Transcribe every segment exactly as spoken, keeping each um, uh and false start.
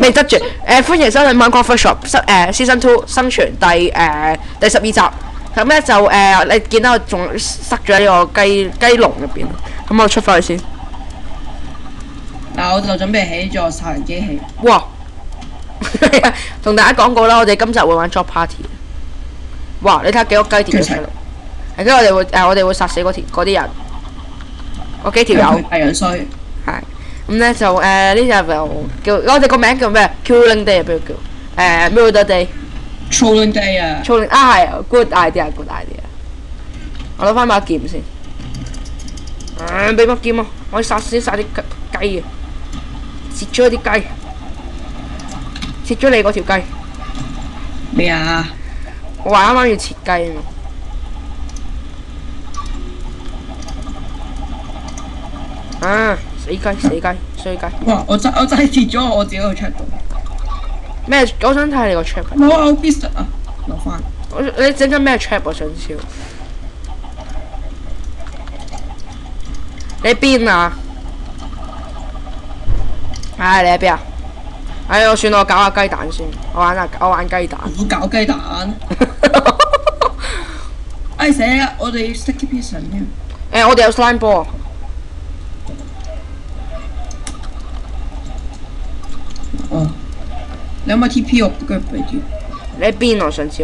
係執住誒，歡迎收睇 Minecraft Shop 生誒 Season two 生存第誒第十二集。咁咧就誒，你見到我仲塞咗喺呢個雞雞籠入邊，咁我出翻去先。 嗱，我就準備起咗殺人機器。 哇！同大家講過啦，我哋今集會玩 job party。哇！你睇下幾多雞跌咗出嚟。係，跟住我哋會誒，我哋會殺死嗰條嗰啲人，嗰幾條友。 係樣衰。 係。咁咧就誒呢集就叫我哋個名叫咩 ？Killing Day 不如叫誒 Murder Day。Trolling Day 啊。 Trolling 啊係 ，good idea，good idea。我攞翻把劍先。誒，俾把劍啊！我要殺先殺啲雞啊！切咗啲雞，切咗你嗰條雞。 咩啊？ 我話啱啱要切雞啊嘛。啊！死雞死雞衰雞！ 哇！我真我真係切咗我自己個 trap 度。 咩？我想睇下你個 trap。 冇啊！我 business 啊，攞翻。 我你整緊咩 trap 我想笑。你邊啊？唉，你喺邊啊？唉，我算我搞下雞蛋先，我玩下我玩雞蛋。 我搞雞蛋。唉死啦！我哋 sticky piston 添。 誒，我哋有 slime ball。 哦。你有冇 T P 我腳俾住？ 你喺邊我想知。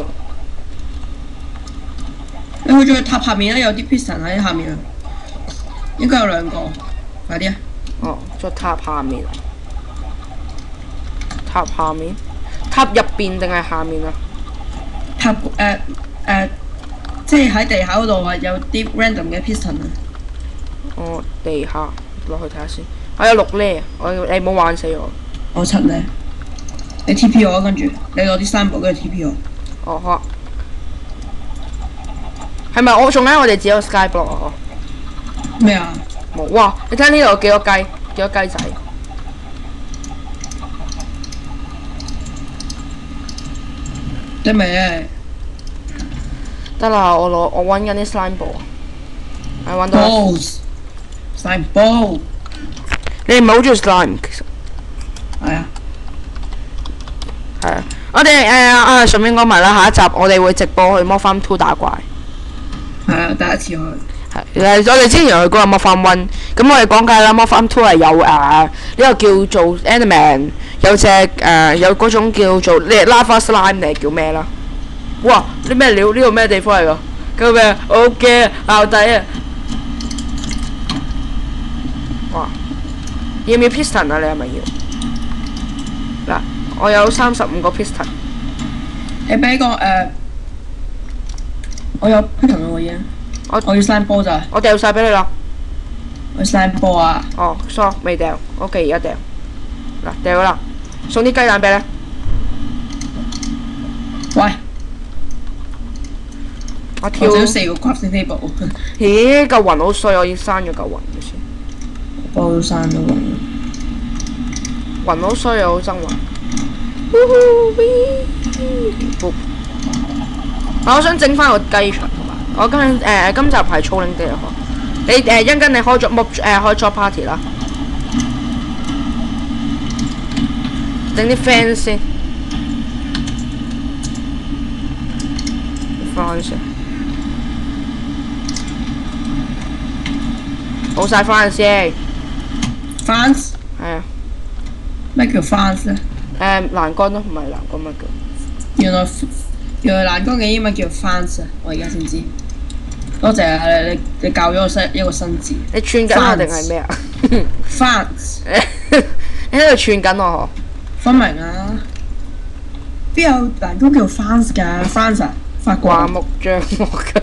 你去咗塔下面啦，有啲 piston 喺下面啊。應該有兩個，快啲啊！ 哦，在塔下面。塔下面？塔入邊定係下面啊？ 塔誒誒，即係喺地下嗰度啊，有啲 random 嘅 piston 啊。 哦，地下落去睇下先。我有六呢，我你唔好玩死我。 我七呢。你 T P 我，跟住你攞啲三寶跟住 T P 我。 哦好。係咪我仲喺我哋自己個 sky block 啊？ 咩啊？ 冇哇！你睇呢度有幾多雞？幾多雞仔？ 得未？ 得啦，我攞我揾緊啲 slime ball。係揾到。 Balls。slime ball。 你唔係好中意 slime 其實。 係啊。 係啊，我哋誒啊順便講埋啦，下一集我哋會直播去 Mod Farm two 打怪。 係啊，第一次去。 係，我哋之前去嗰個 Mod Farm one，咁我哋講解啦 ，Mod Farm two 係有誒呢個叫做 Enderman， 有隻誒有嗰種叫做呢 lava slime 定係叫咩啦？哇！啲咩料？呢度咩地方嚟㗎？叫咩？我驚淆底啊！哇！要唔要 piston 啊？你係咪要？嗱，我有三十五個 piston。 你俾個誒，我有 piston 喎已經。我我要 slime ball 咋？ 我掉晒俾你啦。 我 slime ball 啊！ 哦 ，sorry 未掉 ，OK 而家掉。嗱，掉啦，送啲雞蛋俾你。 喂！ 我跳。 我想四個 crafting table。 咦，嚿雲好衰，我要刪咗嚿雲先。 我都刪咗雲。 雲好衰啊，好憎雲。我想整翻個雞場。我今誒、呃、今集係 Trolling Day 啊！你誒一陣間你開咗 mob 誒開 job party 啦，整啲 fans 先 ，fans， 好晒 fans 先 ，fans 係啊， 咩叫 fans 咧？ 誒欄杆咯，唔係欄杆乜叫？ 原來原來欄杆嘅英文叫 fans 啊！我而家先知。多謝啊！你你你教咗我新一個新字。 你串緊我定係咩啊 ？fans。 你喺度串緊我嗬？ 分明啊！邊有欄杆叫 fans 㗎 ？fans 啊，法國。 刮目張目㗎。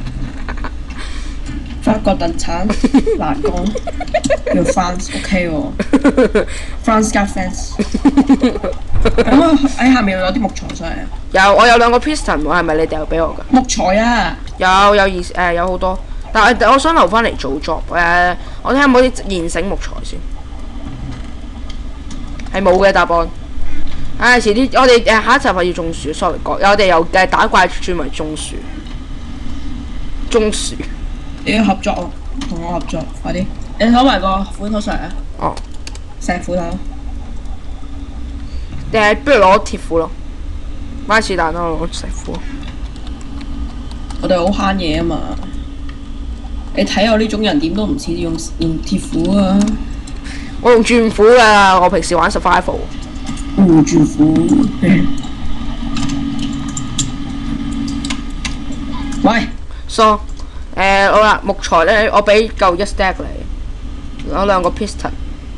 法國特產欄杆叫 fans，OK 喎。fans 加 fans。咁喺下面有啲木材上嚟啊！ 有，我有兩個 piston 喎，係咪你掉俾我㗎？ 木材啊！ 有有二誒、呃、有好多，但係我想留翻嚟做 job 誒、呃，我睇下有冇啲現成木材先。係冇嘅答案。唉、哎，遲啲我哋誒下一集係要種樹 ，sorry 講，我哋由誒打怪轉為種樹。種樹。 你要合作喎，同我合作，快啲！你攞埋個斧頭上嚟啊！ 哦。 石斧頭。 定係不如攞鐵斧咯？買是但咯，攞石斧。 我哋好慳嘢啊嘛！你睇我呢種人點都唔似用用鐵斧啊！ 我用轉斧㗎，我平時玩 survival。 哦，轉斧。喂。 So， 誒好啦，木材咧，我俾夠一 stack 你，攞兩個 piston。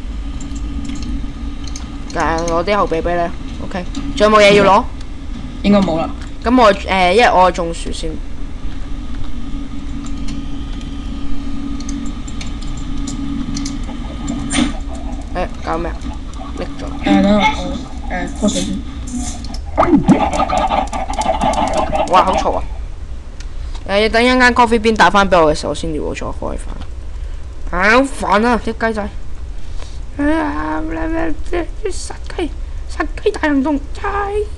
誒，攞啲後備俾你。OK， 仲有冇嘢要攞？ 應該冇啦。 咁我誒，因為我種樹先。誒，搞咩啊？拎咗。 誒，等我誒開水先。 哇，好嘈啊！誒，等一間 coffee bean 打翻俾我嘅時候，先至會再開翻。啊，好煩啊！啲雞仔。哎呀，殺雞，殺雞大行動，雞。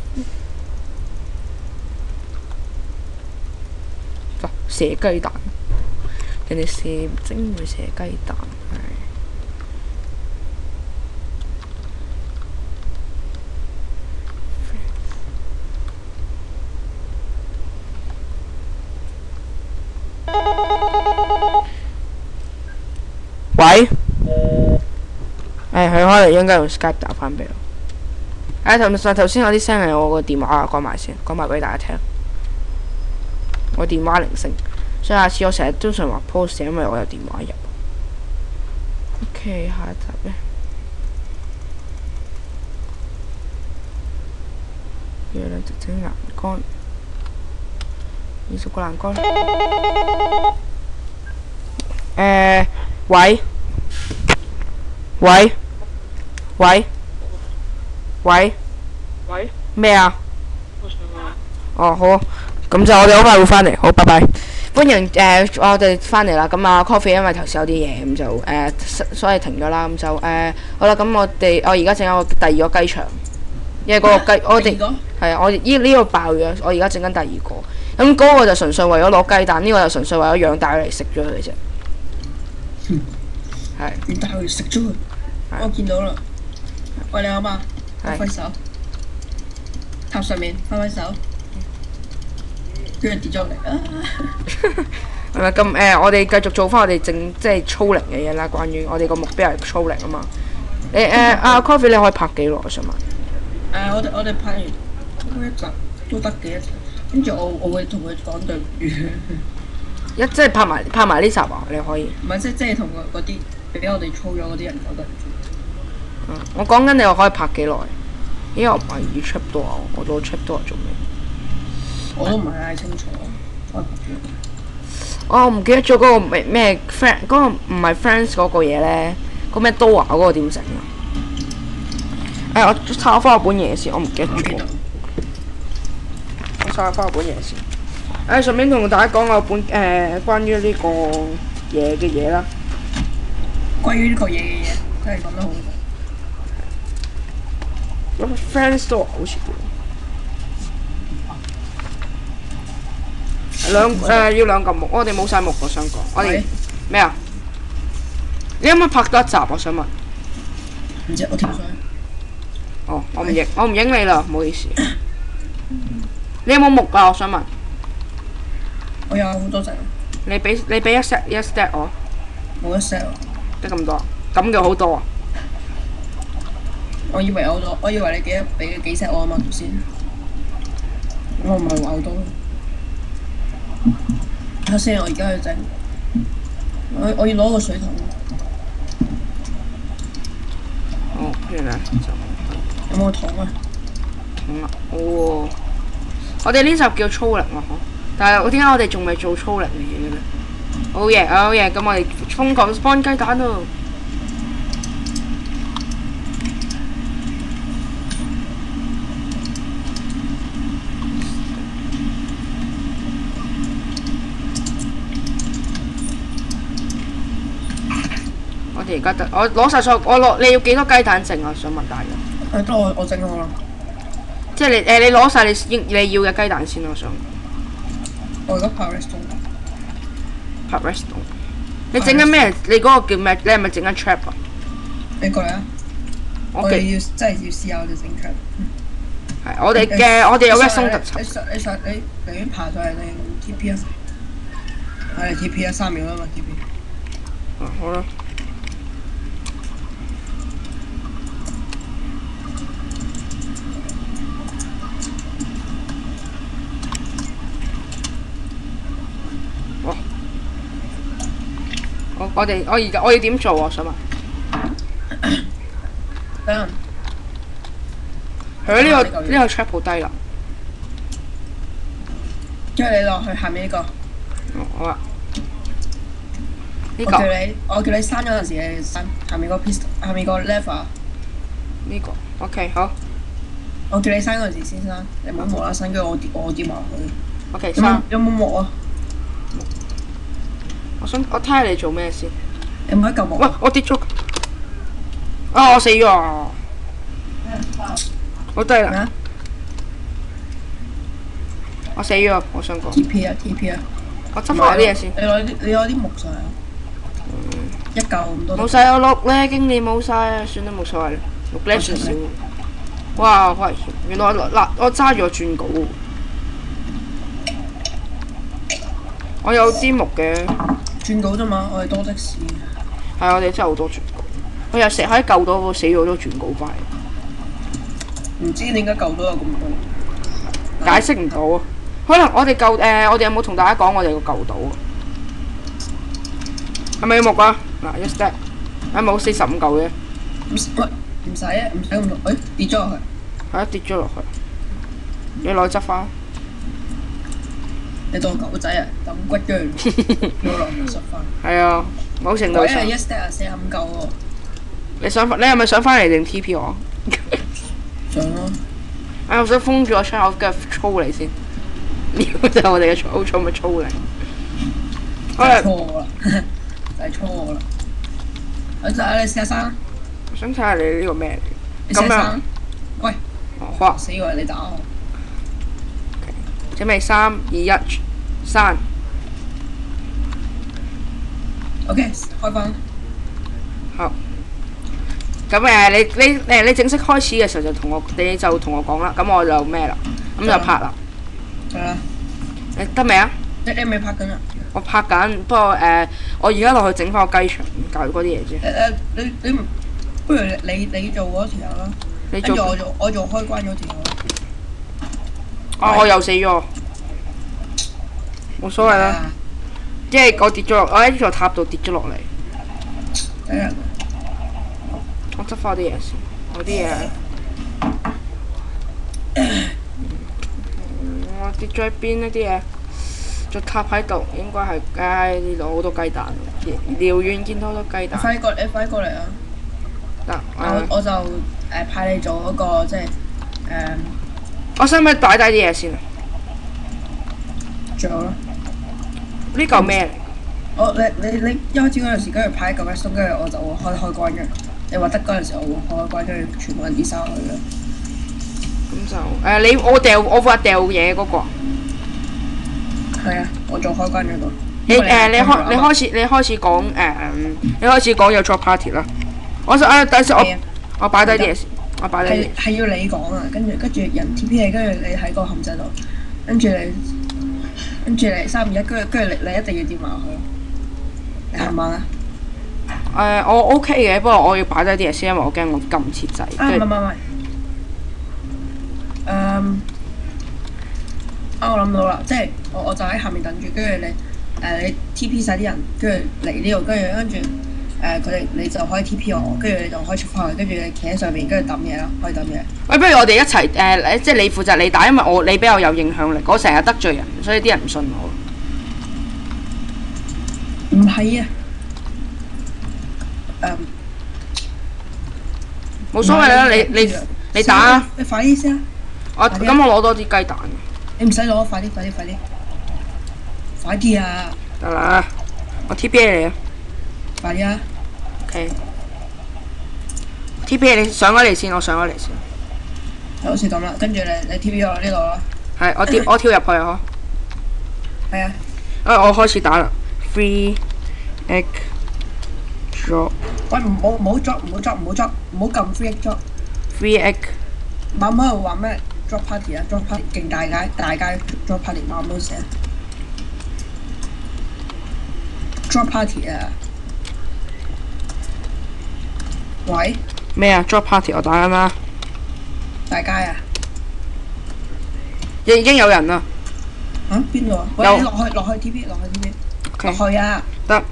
射雞蛋，人哋射精會射雞蛋，係。喂？誒，佢可能應該用 Skype 打翻俾我。誒，頭頭先有啲聲係我個電話啊，講埋先，講埋俾大家聽。我電話鈴聲，所以下次我成日都常話 post，因為我有電話入。OK， 下一集咧，月亮直整欄杆，二十個欄杆。誒，喂，喂，喂，喂， 喂， 咩啊？ 我想啊。 哦，好。咁就我哋好快會翻嚟，好，拜拜。歡迎誒、呃，我哋翻嚟啦。咁啊 ，coffee 因為頭先有啲嘢，咁就誒、呃，所以停咗啦。咁就誒、呃，好啦。咁我哋我而家整緊個第二個雞場，因為嗰個雞我哋係啊，我呢呢個爆咗，我而家整緊第二個。咁嗰個就純粹為咗攞雞蛋，呢、這個就純粹為咗養大佢嚟食咗佢啫。係。 養大佢食咗佢。我見到啦。喂，你好嘛？揮揮手。塔上面揮揮手。跟住跌咗嚟啊！ 係咪咁誒？我哋繼續做翻我哋正即係操齡嘅嘢啦。關於我哋個目標係操齡啊嘛。你誒阿 Coffee 你可以拍幾耐？我想問。 誒，我哋我哋拍完一集都得嘅一集，跟住我我會同佢講對唔住。 一即係拍埋拍埋呢集啊！你可以。 唔係即即係同嗰啲俾我哋操咗嗰啲人講對唔住。 嗯，我講緊你話可以拍幾耐？因為我唔係要 trip 多啊，我做 trip 多係做咩？ 我都唔係太清楚，我我唔記得咗嗰個咩咩 friend 嗰個唔係 friends 嗰個嘢咧，嗰咩刀啊嗰個點整啊？誒，我抄翻我本嘢先，我唔記得咗。我抄翻我本嘢先。誒，順便同大家講我本誒關於呢個嘢嘅嘢啦。 關於呢個嘢嘅嘢，真係講得好。 嗰個 friends 刀好似叫。兩誒、呃、要兩嚿木，我哋冇晒木，我想講，我哋咩啊？你可唔可以拍多一集？我想問。 唔知我跳上。 哦，我唔影，我唔影你啦，唔好意思。你有冇木啊？我想問。 我有好多隻。 你俾你俾一 set 一 stack 我。 冇一 set 喎。 得咁多？咁嘅好多啊！ 我以為有好多，我以為你幾多俾幾 set 我啊嘛，頭先。我唔係話好多。睇下先，我而家去整。我我要攞個水桶。 哦，原來就。 有冇桶啊？ 桶啊！哦，我哋呢集叫操齡啊，嗬。但係我點解我哋仲未做操齡嘅嘢嘅咧？好嘢，好嘢！咁我哋瘋狂幫雞蛋咯。我哋而家得，我攞晒所有，我攞你要幾多雞蛋剩啊？想問大家。 誒，得我我整好啦。 即係你誒，你攞晒你應你要嘅雞蛋先，我想。 我而家拍 restaurant。 拍 restaurant。你整緊咩？你嗰個叫咩？你係咪整緊 trap 啊？ 你過嚟啊！ 我哋要真係要試下我哋整強。 係我哋嘅，我哋有一松特輯。 你上你上你寧願爬上嚟你用 T P 啊？係 T P 啊，三秒啊嘛 T P。 啊好啦。哇！我我哋我而家我要點做啊？想問。 等陣。 佢呢個呢個 trap 好低啦。 跟住你落去下面呢個。 哦好啊。呢個。 我叫你我叫你刪嗰陣時，你刪下面個 pistol， 下面個 lever。 呢個 OK 好。 我叫你刪嗰陣時先刪，你唔好無啦刪，跟住我跌我跌埋落去。 OK 刪。 有冇木啊？ 我想我睇下你做咩先。 有冇一嚿木？ 喂，我跌咗。啊！我死咗啊！好低啦！我死咗，我想講。 T P 啊 T P 啊！ 我執翻啲嘢先。 你攞啲你攞啲木上嚟。一嚿咁多。 冇晒我六咧，經理冇晒啊！算啦，冇所謂啦。六咧算少。哇！好危險！原來嗱我揸住個轉稿喎。我有啲木嘅。 轉稿啫嘛，我哋多的士。 係啊，我哋真係好多轉稿。我又成日喺舊島死咗好多轉稿翻嚟。 唔知點解舊島有咁多？ 解釋唔到啊！可能我哋舊誒，我哋有冇同大家講我哋個舊島啊？係咪有木啊？嗱，一 step，啊冇四十五嚿嘅。 唔喂，唔使啊，唔使咁多。誒跌咗落去。 係啊，跌咗落去。你攞去執翻。 你當狗仔啊，抌骨嘅，攞落去執翻。 係啊，某程度上。 一 step 啊，四十五嚿喎。 你想你係咪想翻嚟定 T P 我？ 想咯。 哎，我想封住個窗口，跟住操你先。呢個就係我哋嘅操操咪操你。 就係錯我啦，就係錯我啦。我就你試下生。 我想睇下你呢個咩嚟？咁樣。 喂。 哦，好啊。 死我！你打我。 準備三二一，刪。 OK， 開翻。 好。咁誒，你你誒你正式開始嘅時候就同我，你就同我講啦。咁我就咩啦？咁就拍啦。 係啦。 你得未啊？ 你你未拍緊啊？ 我拍緊，不過誒，我而家落去整翻個雞場，教嗰啲嘢啫。 誒誒，你你不如你你做嗰條啦，跟住我做我做開關嗰條。 啊！我又死咗。冇所謂啦。即係我跌咗落，我喺呢座塔度跌咗落嚟。 睇人。 我執翻啲嘢先，我啲嘢。我跌咗喺邊呢啲嘢？隻塔喺度，應該係街呢度好多雞蛋。遙遠見到好多雞蛋。 快過你快過嚟啊！ 得。 我我就誒派你做嗰個即係誒。 我使唔使擺低啲嘢先啊？ 仲有咯。 呢嚿咩嚟？ 我你你你一開始嗰陣時，跟住派一嚿一鬆，跟住我就會開開關嘅。你話得嗰陣時，我會開開關，跟住全部人跌晒落去嘅。 咁就誒你我掉我話掉嘢嗰個。 係啊，我做開關嗰個。 你誒你開你開始你開始講誒你開始講有做 party 啦。我就誒等陣我我擺低啲嘢先，我擺低啲。 係係要你講啊，跟住跟住人 T P 你，跟住你喺個陷阱度，跟住你跟住你三二一，跟住跟住你你一定要跌埋落去。你行唔行啊？ 誒我 OK 嘅，不過我要擺低啲嘢先，因為我驚我撳唔切掣。 啊唔係唔係唔係。誒啊！我諗到啦，即係我我就喺下面等住，跟住你誒你 T P 晒啲人，跟住嚟呢度，跟住跟住誒佢哋你就可以 T P 我，跟住你就可以出翻去，跟住你企喺上面，跟住抌嘢咯，可以抌嘢。喂， 不如我哋一齊誒即係你負責你打，因為我你比較有影響力，我成日得罪人，所以啲人唔信我。 唔係啊。誒。 冇所謂啦，你你你打啊！ 你快啲先啊！ 我咁我攞多啲雞蛋。 你唔使攞，快啲快啲快啲！快啲啊！ 得啦，我 T P 你啊！ 快啲啊 ！OK。T P 你上咗嚟先，我上咗嚟先。 好似咁啦，跟住你你 T P 我呢度啦。 係，我跳我跳入去啊！ 係啊。 啊！我開始打啦 ，three egg drop 喂，唔好唔好 drop，唔好 drop，唔好 drop，唔好撳 free egg drop。 free egg。 媽媽喺度話咩 drop party 啊 ，drop party 勁大街大街 drop party， 媽媽寫 drop party 啊。喂， 咩啊 ？drop party 我打緊啦， 大街啊？ 已已經有人啦。 嚇邊度啊？喂， 有你落去落去 T P 落去 T P， OK 落去啊！ 得。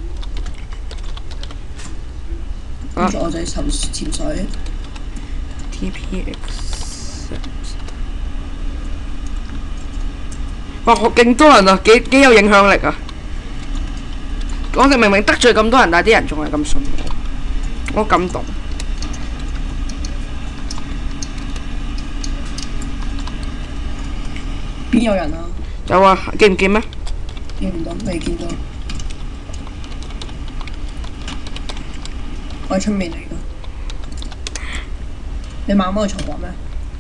跟住我就要潛潛水。 T P accept。哇！好勁多人啊，幾幾有影響力啊！我哋明明得罪咁多人，但係啲人仲係咁信我，我感動。 邊有人啊？ 有啊，見唔見咩？ 見唔到，未見到。我喺出面嚟㗎。你媽媽去嘈話咩？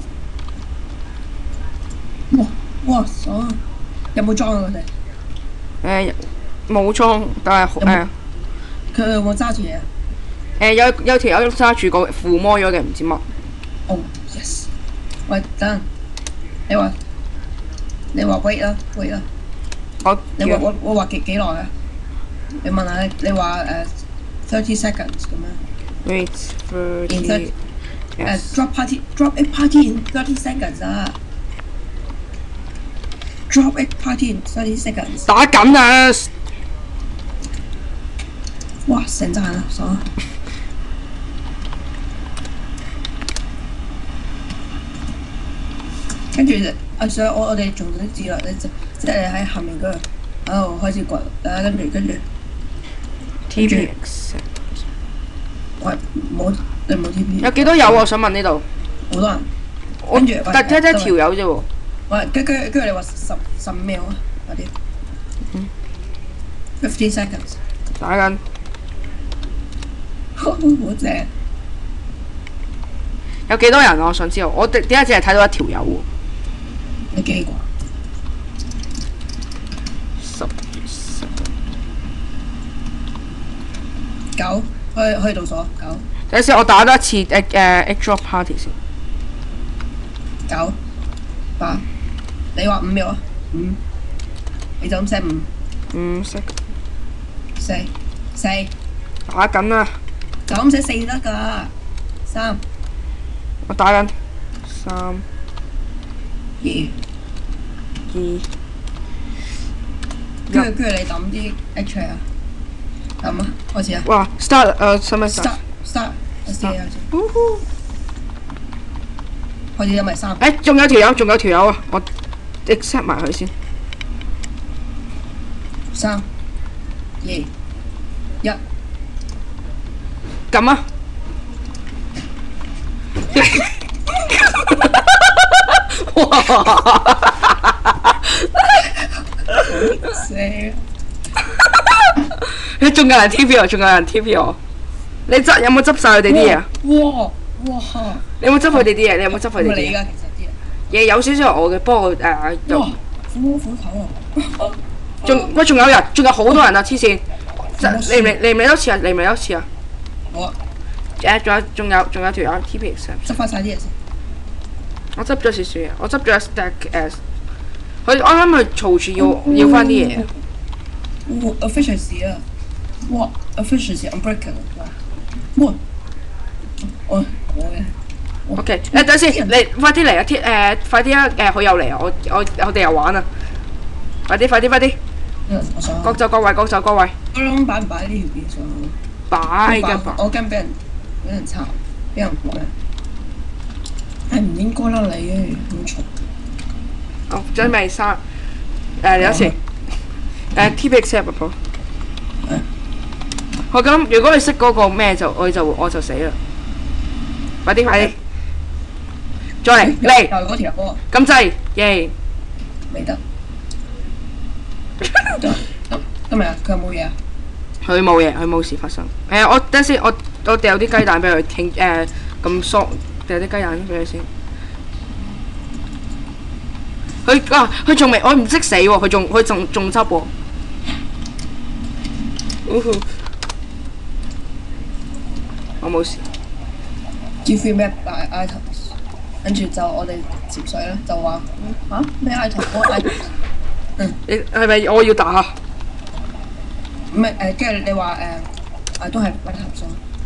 哇哇爽！有冇裝啊佢哋？ 誒冇裝，但係誒佢有冇揸住嘢啊？ 誒有有條友揸住個附魔咗嘅唔知乜。 哦 yes。喂，等陣，你話你話 wait 啦 wait 啦。 我你話我我話幾幾耐啊？你問下你你話誒 thirty seconds 咁樣。 wait In thirty。 誒 drop party drop a party in thirty seconds 啊 ！drop a party in thirty seconds。 打緊啊！ 哇！成扎人啊，爽啊！跟住啊，所以我我哋做咗啲字啦，你即即係喺下面嗰度喺度開始掘，啊跟住跟住 T P accept。 喂冇你冇 T P。 有幾多友啊？我想問呢度。 好多人。 我跟住得得一條友啫喎。 喂，跟跟跟住你話十十五秒啊，快啲。 嗯。 fifteen seconds。 打緊。 好正。 有幾多人啊？我想知道。我點點解淨係睇到一條友喎？ 你幾個？ 十十九，去去倒數九。 等陣先，我打多一次誒誒 egg drop party 先。 九八，你話五秒啊？五，你就咁寫五。 五識。 四四。 打緊啦！ 就咁寫四得㗎。三。 我打緊。三。 二。 二。 跟住跟住你抌啲 egg 出嚟啊！抌啊！開始啊！ 哇 ！start 誒，使唔使 start start start 開始。開始因為三。 誒，仲有條友，仲有條友啊！我 accept 埋佢先。 三。二。一。 撳啊！哇！ 死！ 你仲有人 T P 我，仲有人 T P 我。你執有冇執晒佢哋啲嘢啊？ 哇哇！ 你有冇執佢哋啲嘢？你有冇執佢哋啲嘢？ 你㗎其實啲嘢。 嘢有少少係我嘅，不過誒就。 哇！苦苦頭啊！ 仲喂，仲有人，仲有好多人啊！黐線，嚟唔嚟嚟唔嚟多次啊？嚟唔嚟多次啊？ 好啊！ 誒，仲有仲有仲有條友 T P accept。 執翻晒啲嘢先。 我執咗少少嘢，我執咗一 stack 誒，佢啱啱佢嘈住要要翻啲嘢。 哇 ！efficiency 啊！哇 ！efficiency unbreakable 哇！哇！我我嘅。 OK，誒等先，你快啲嚟啊！鐵誒快啲啊！誒佢又嚟啊！我我我哋又玩啊！快啲快啲快啲！ 我想。 各就各位，各就各位。 我諗擺唔擺呢條片上去？ 擺㗎擺。 我驚俾人俾人查，俾人講咩？係唔應該啦你嘅，好嘈。 好，準備三誒有時誒 T P accept 啊婆。我咁，如果你識嗰個咩就我就我就死啦！快啲快啲！再嚟嚟！ 又嗰條波。 咁滯，耶！ 未得。今日佢有冇嘢啊？ 佢冇嘢，佢冇事發生。誒，我等先，我我掉啲雞蛋俾佢傾誒咁疏，掉啲雞蛋俾佢先。佢啊，佢仲未，我唔識死喎，佢仲佢仲仲執喎。 我冇事。 Give me 咩 items， 跟住就我哋接水啦，就話嚇咩 item？ 我 item。嗯。 你係咪我要打啊？ 唔係誒，跟住你話誒，誒都係 items 咯。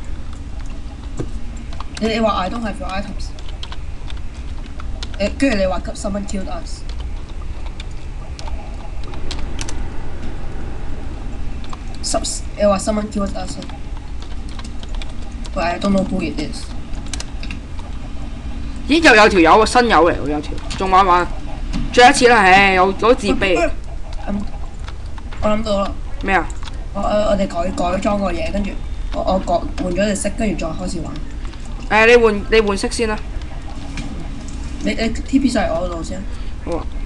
你你話 I don't have your items。誒，跟住你話 someone killed us。Subs，你話 someone killed us。But I don't know who it is。 咦？又有條友喎，新友嚟喎，有條，仲玩玩？最後一次啦，唉，我好自卑。 嗯，我諗到啦。 咩啊？ 我我我哋改改裝個嘢，跟住我我改換咗隻色，跟住再開始玩。 誒，你換你換色先啦。 你你 T P 上嚟我嗰度先。 好啊。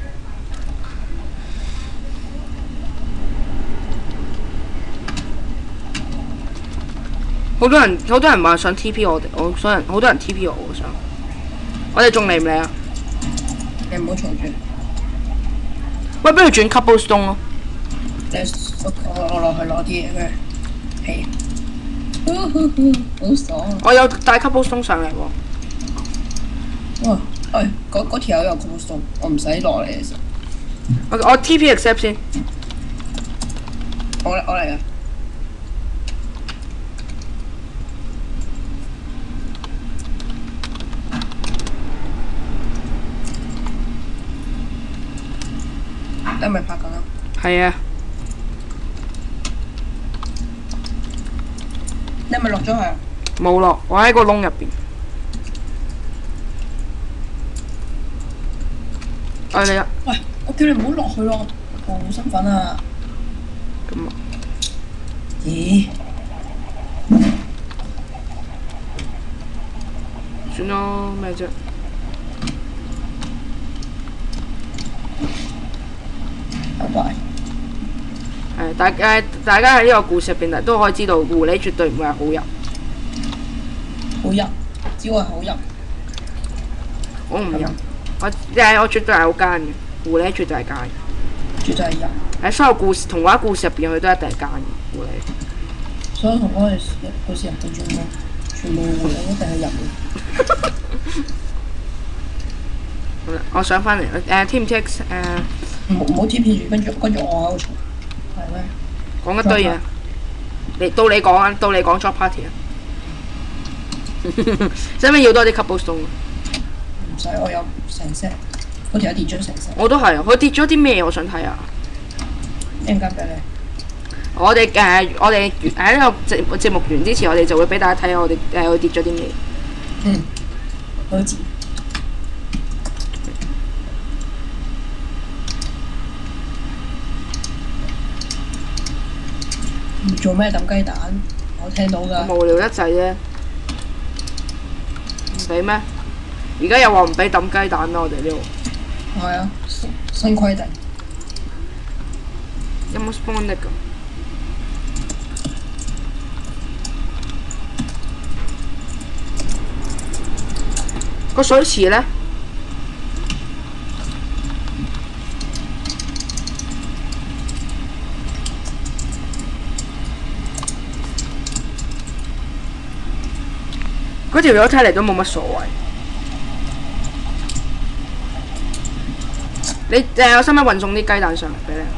好多人好多人話想 T P 我哋，我想人好多人 T P 我，我想。我哋仲嚟唔嚟啊？ 你唔好嘈住。 喂，不如轉 cobblestone 咯。 你我我落去攞啲嘢佢皮，好爽。 我有帶 cobblestone 上嚟喎。 哇！誒，嗰嗰條友有 cobblestone，我唔使落嚟其實。 我我 T P accept 先。 我我嚟啊！你係咪拍緊啊？ 係啊。 你係咪落咗去啊？ 冇落，我喺個窿入邊。啊你啊！ 喂，我叫你唔好落去咯，我冇身份啊。 咁啊？ 咦？ 算咯，咩啫？ 拜拜。 係大家大家喺呢個故事入邊都可以知道，狐狸絕對唔會係好人。 好人，只會係好人。 我唔人，我誒我絕對係好奸嘅，狐狸絕對係奸嘅。 絕對係人。 喺所有故事童話故事入邊，佢都一定係奸嘅狐狸。 所有童話故事入邊全部全部狐狸一定係人嘅。 好啦，我上翻嚟誒 T 唔 T 誒？ 唔唔好 T P 住，跟住跟住我喺度嘈。係咩？ 講一堆嘢。你到你講啊，到你講 job party 啊。使唔使要多啲 cobblestone？ 唔使，我有成 set，嗰條跌咗成 set。 我都係，佢跌咗啲咩？我想睇下。 一陣間俾你。 我哋誒、呃，我哋喺呢個節節目完之前，我哋就會俾大家睇下我哋誒佢跌咗啲咩。 嗯。好似。做咩抌雞蛋？我聽到㗎。 無聊得滯啫。唔俾咩？而家又話唔俾抌雞蛋咩？我哋呢度。 係啊，新新規定。 有冇 spawn 力㗎？個水池咧？嗰條友睇嚟都冇乜所謂。你誒，我使唔使運送啲雞蛋上嚟俾你？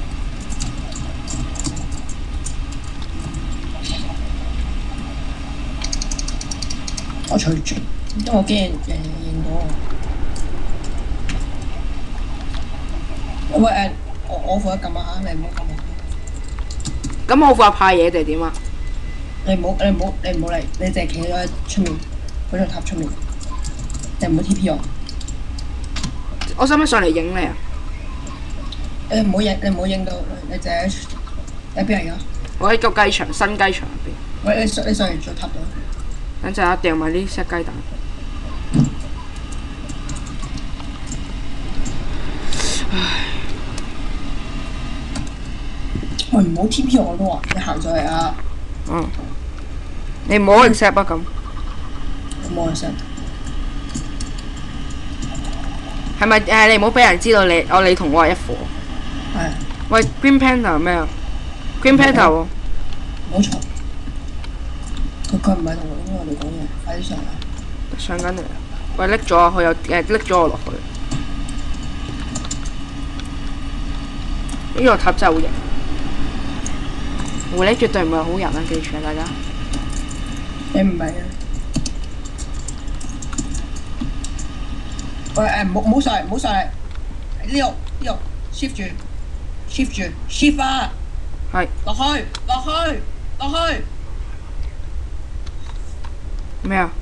我隨住，因為我驚人人認到我。喂誒，我我負責撳下，你唔好撳啊。 咁我負責派嘢定係點啊？ 你唔好你唔好你唔好嚟，你淨係企咗喺出面嗰座塔出面，你唔好 T P 我。 我使唔使上嚟影你啊？ 你唔好影，你唔好影到，你淨係喺邊嚟㗎？ 我喺個雞場，新雞場入邊。 喂，你上你上嚟座塔度。 等陣啊，掉埋啲 set 雞蛋。唉。 喂，唔好 T P 我都話，你行上嚟啊！ 嗯。你唔好 accept 啊咁。 我冇 accept。 係咪誒？你唔好俾人知道你我你同我係一伙。 係。 喂 ，Green Panther 咩啊？Green Panther 喎。 唔好嘈。 佢佢唔係同我哋講嘢，快啲上嚟！ 上緊嚟啊！喂，拎咗啊！佢有誒拎咗我落去。呢個塔真係好型。狐狸絕對唔係好人啊！記住啊，大家。 你唔係啊？喂誒，唔好唔好上嚟，唔好上嚟！呢度呢度 shift 住 ，shift 住 shift 啊！ 係。 落去落去落去！ 咩啊？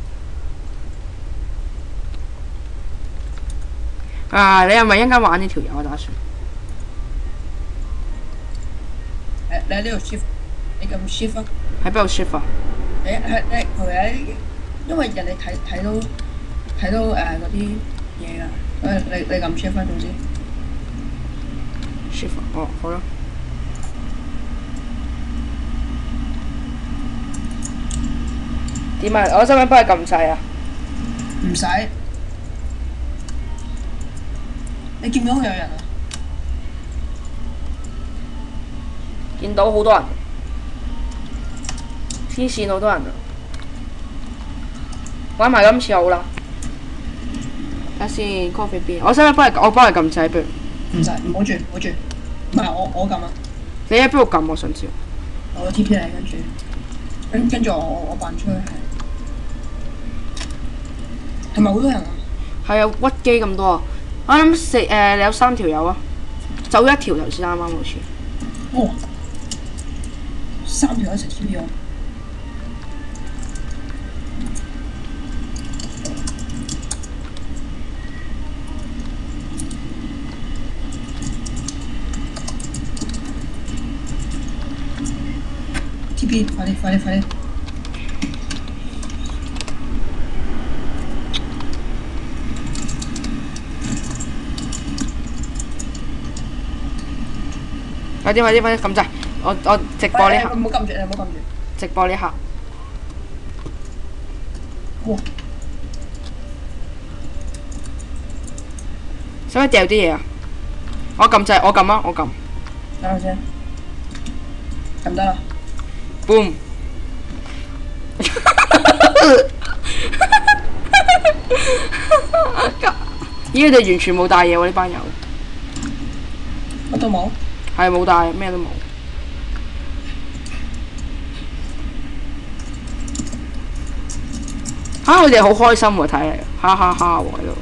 啊！你係咪一陣間玩呢條友啊？打算？ 誒，你喺呢度 shift，你撳 shift 啊！ 喺邊度 shift 啊？ 你係你佢喺，因為人哋睇睇到睇到誒嗰啲嘢㗎，誒你你撳 shift 翻總之。 shift 哦，好啦。點啊？我使唔使幫你撳掣啊？ 唔使。你見唔到有人啊？ 見到好多人，黐線好多人啊！玩埋今次好啦。睇下先 ，coffee 邊？我使唔使幫你？我幫你撳掣，不如？ 唔使，唔好住，唔好住。唔係我我撳啊！ 你喺邊度撳？我想知。 我 T P 你跟住，跟跟住我我我扮出去係。係咪好多人啊？ 係啊，屈機咁多啊！我諗四誒，你有三條友啊，走一條頭先啱啱好似。 哇！三條一齊 T P 我。T P 快啲快啲快啲！ 快啲快啲快啲撳掣！我我直播呢下。 唔好撳住，你唔好撳住。 直播呢下。 哇！ 使唔使掉啲嘢啊？我撳掣，我撳啊，我撳。 等下先。撳得啦。 boom！咦！佢哋完全冇帶嘢喎，呢班友。 乜都冇。 係冇帶，咩都冇。嚇！佢哋好開心喎，睇嚟，哈哈哈喎喺度。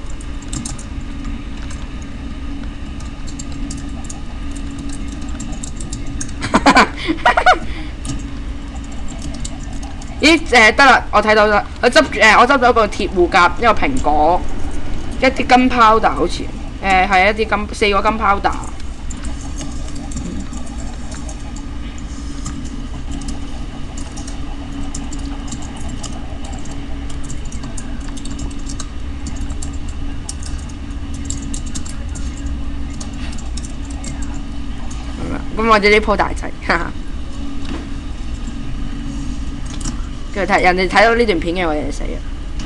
咦？誒得啦，我睇到啦，我執住誒，我執咗個鐵護甲，一個蘋果，一啲金 powder 好似，誒係一啲金四個金 powder。咁或者呢鋪大仔，哈哈。跟住睇人哋睇到呢段片嘅，我哋就死啊！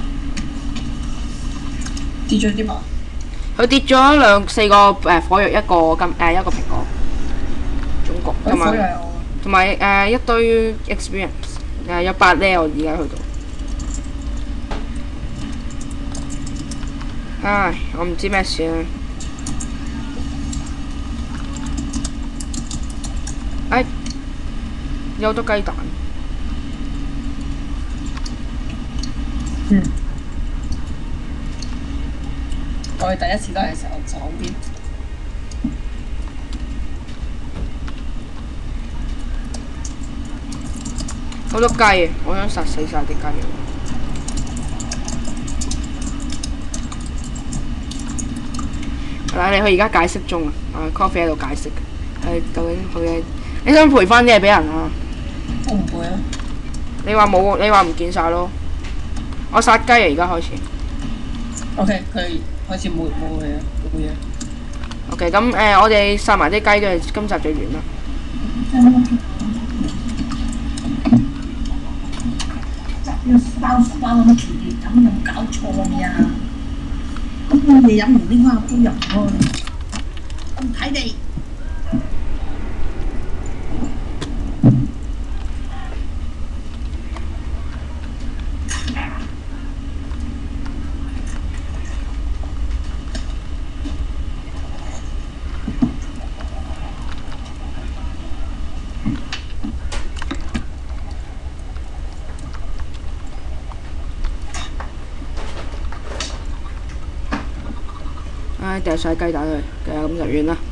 跌咗啲嘛？ 佢跌咗兩四個誒火藥，一個金誒一個蘋果，總共同埋同埋誒一堆 experience 誒有八咧，我而家去到。唉，我唔知咩事啊！哎，有咗雞蛋。 嗯。我哋第一次都係食手邊。 好多雞啊！我想殺死晒啲雞。嗱，你佢而家解釋中啊！啊 ，coffee 喺度解釋嘅，係究竟佢嘅，你想賠翻啲嘢俾人啊？ 我唔賠啊！ 你話冇，你話唔見晒咯。我殺雞啊！而家開始。 O.K. 佢開始冇冇嘢啊，冇嘢。 O.K. 咁誒，我哋殺埋啲雞，跟住今集就完啦。 要包包咁嘅條件，咁有冇搞錯呀？咁你飲完呢個都入喎，咁睇你。 唉，掉晒雞蛋去，係啊，咁就完啦。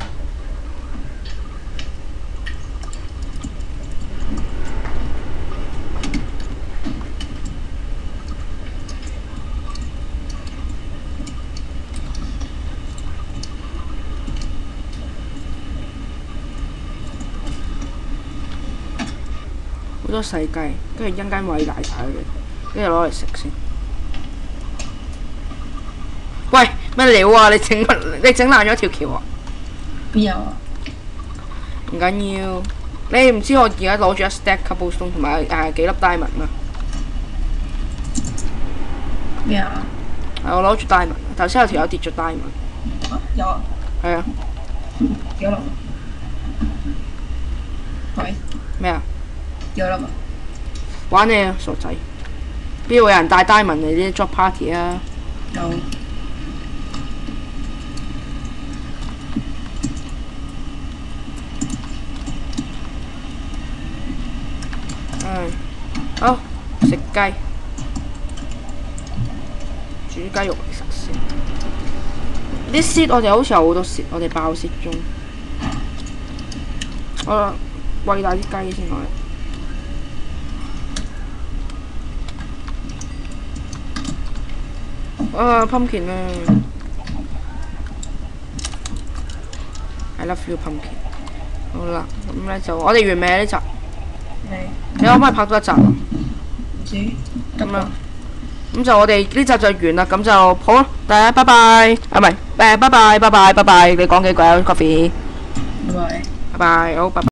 好多細雞，跟住一間餵大晒佢，跟住攞嚟食先。喂，咩料啊？你整你整爛咗條橋啊？ 邊有啊？ 唔緊要，你唔知我而家攞住一 stack cobblestone 同埋誒幾粒 diamond 咩？ 咩啊？ 係我攞住 diamond，頭先有條友跌咗 diamond。 啊，有啊。 係啊。 幾多粒？喂。 咩啊？ 幾多粒啊？ 玩你啊，傻仔！邊會有人帶 diamond 嚟啲 job party 啊？ 有。 唉，好食雞，煮雞肉嚟食先。啲 seed 我哋好似有好多 seed，我哋爆 seed 中。我餵大啲雞先我哋。啊 pumpkin 啊 ！I love you pumpkin。好啦，咁咧就我哋完未啊呢集？ 未。 你可唔可以拍多一集啊？ 唔知。 咁啦。咁就我哋呢集就完啦，咁就好啦，大家拜拜。啊唔係，誒拜拜拜拜拜拜，你講幾句啊 ，Coffee。 拜拜。 拜拜，好拜拜。